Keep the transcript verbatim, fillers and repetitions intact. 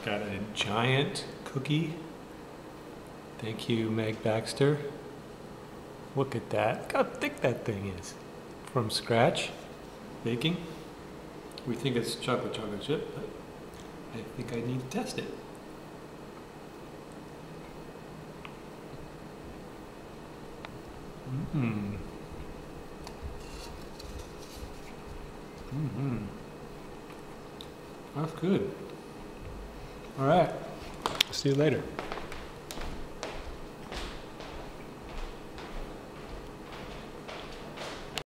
got a giant cookie. Thank you, Meg Baxter. Look at that. Look how thick that thing is. From scratch, baking. We think it's chocolate chocolate chip, but I think I need to test it. Mm-hmm. Mm-hmm. That's good. All right. See you later.